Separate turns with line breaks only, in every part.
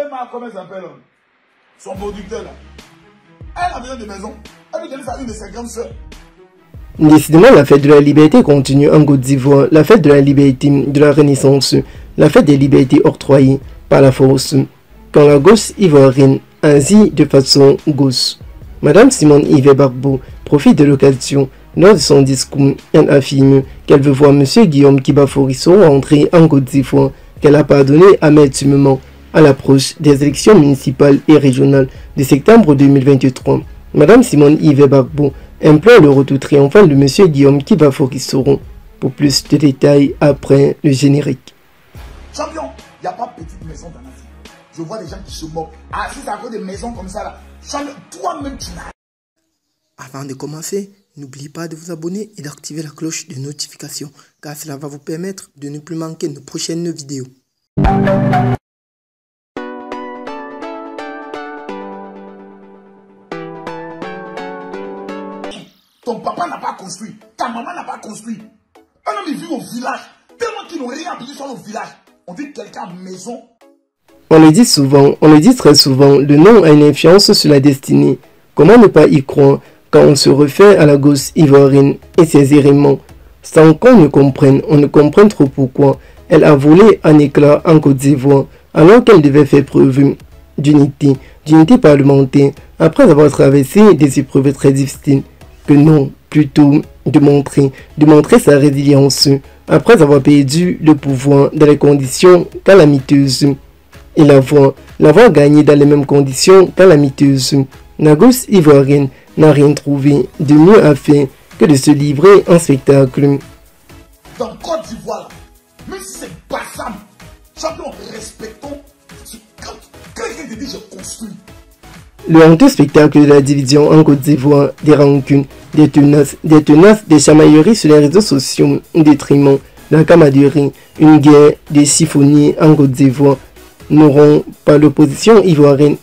Emma, comment elle s'appelle? Son producteur là. Elle a besoin de maison. Elle veut donner ça à une de ses grandes sœurs.
Décidément, la fête de la liberté continue en Côte d'Ivoire, la fête de la liberté de la Renaissance, la fête des libertés octroyées par la force, quand la gauche ivoirienne agit de façon gauche. Madame Simone Yves Gbagbo profite de l'occasion. Lors de son discours, elle affirme qu'elle veut voir M. Guillaume Kibafori rentrer en Côte d'Ivoire, qu'elle a pardonné amertument à l'approche des élections municipales et régionales de septembre 2023. Madame Simone Yves Gbagbo implore le retour triomphal de M. Guillaume Kibafori. Pour plus de détails après le générique.
Champion, il n'y a pas petite maison dans la vie. Je vois des gens qui se moquent. Ah, si ça veut des maisons comme ça là. Champion, toi-même tu n'as.
Avant de commencer, n'oubliez pas de vous abonner et d'activer la cloche de notification, car cela va vous permettre de ne plus manquer nos prochaines vidéos.
Ton papa n'a pas construit, ta maman n'a pas construit. Un homme il vit au village, tellement qu'ils n'ont rien appris sur le village. On dit quelqu'un a maison.
On le dit souvent, on le dit très souvent, le nom a une influence sur la destinée. Comment ne pas y croire quand on se réfère à la gauche ivoirienne et ses éléments, sans qu'on ne comprenne, on ne comprenne trop pourquoi elle a volé en éclats en Côte d'Ivoire, alors qu'elle devait faire preuve d'unité parlementaire, après avoir traversé des épreuves très difficiles. Que non, plutôt de montrer sa résilience, après avoir perdu le pouvoir dans les conditions calamiteuses, et l'avoir gagné dans les mêmes conditions calamiteuses. La gauche ivoirienne n'a rien trouvé de mieux à faire que de se livrer en spectacle.
Dans Côte d'Ivoire, même si c'est Bassam, champion, respectons. Quand quelqu'un te dit je construis.
Le honteux spectacle de la division en Côte d'Ivoire, des rancunes, des tenaces, des chamailleries sur les réseaux sociaux, au détriment de la camaraderie, une guerre des chiffonniers en Côte d'Ivoire n'auront pas l'opposition ivoirienne,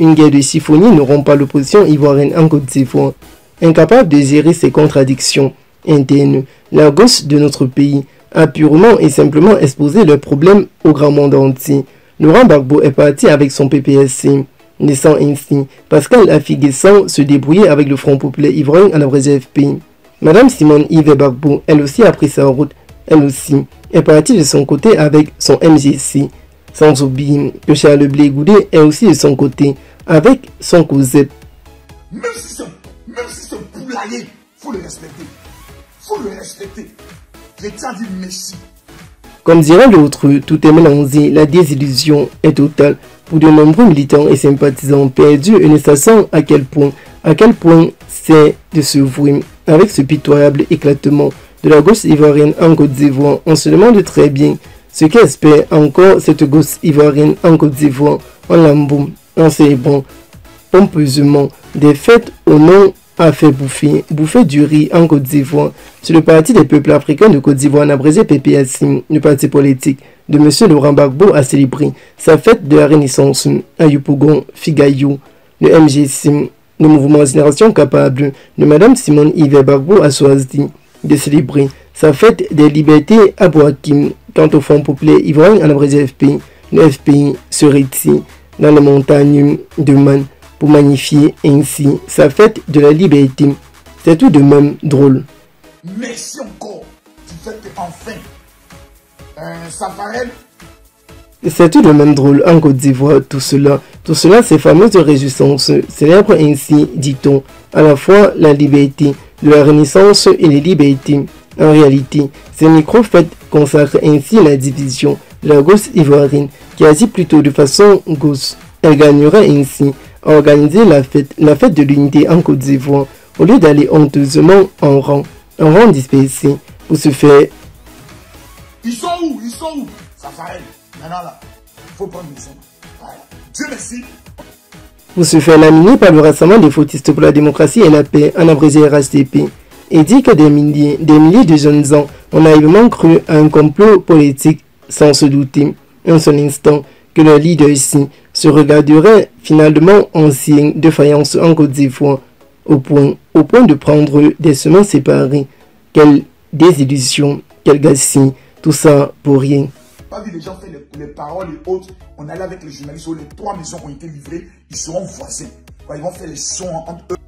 en Côte d'Ivoire. Incapable de gérer ses contradictions internes, la gauche de notre pays a purement et simplement exposé leurs problèmes au grand monde entier. Laurent Gbagbo est parti avec son PPSC, laissant ainsi Pascal Affi-Guessan se débrouiller avec le Front populaire ivoirien à la FPI. Madame Simone Yves Gbagbo, elle aussi a pris sa route, elle aussi est partie de son côté avec son MGC. Sans oublier que Charles Blé Goudé est aussi de son côté avec son COSEP.
Même si c'est poulailler, faut le respecter. Faut le respecter. Chrétien dit merci.
Comme dirait l'autre, tout est mélangé, la désillusion est totale pour de nombreux militants et sympathisants perdus et ne sachant à quel point c'est de se vouer avec ce pitoyable éclatement de la gauche ivoirienne en Côte d'Ivoire. On se demande très bien ce qu'espère encore cette gauche ivoirienne en Côte d'Ivoire en lambeaux, en célébrant pompeusement des fêtes au nom a fait bouffer du riz en Côte d'Ivoire. C'est le Parti des peuples africains de Côte d'Ivoire, en abrégé PPSC, le parti politique de M. Laurent Gbagbo, a célébré sa fête de la Renaissance à Yopougon, Figayou. Le MGC, le mouvement Génération Capable de Mme Simone Yves Gbagbo, a choisi de célébrer sa fête des libertés à Boakim. Quant au Front populaire ivoirien, en abrégé FPI, le FPI se retire dans les montagnes de Man pour magnifier ainsi sa fête de la liberté. C'est tout de même drôle.
Merci encore du fait qu'enfin, Safarel.
C'est tout de même drôle en Côte d'Ivoire, tout cela, ces fameuses réjouissances célèbrent ainsi, dit-on, à la fois la liberté de la Renaissance et les libertés. En réalité, ces micro-fêtes consacrent ainsi la division de la gauche ivoirienne qui agit plutôt de façon gauche. Elle gagnerait ainsi à organiser la fête de l'unité en Côte d'Ivoire au lieu d'aller honteusement en rang dispersé pour se faire.
Ils sont où? Safarel. Maintenant là, faut prendre une somme. Voilà. Dieu merci.
Pour se faire laminer par le Rassemblement des fautistes pour la démocratie et la paix, en abrégé RHDP, et dit que des milliers de jeunes gens ont naïvement cru à un complot politique sans se douter un seul instant que leur leader ici se regarderait finalement en signe de faïence en Côte d'Ivoire, au point de prendre des chemins séparés. Quelle désillusion, quel gâchis, tout ça pour rien.
pas vu les gens faire les paroles et autres. On allait avec les journalistes, les 3 maisons ont été livrées, ils seront voisins. Ils vont faire les sons entre eux.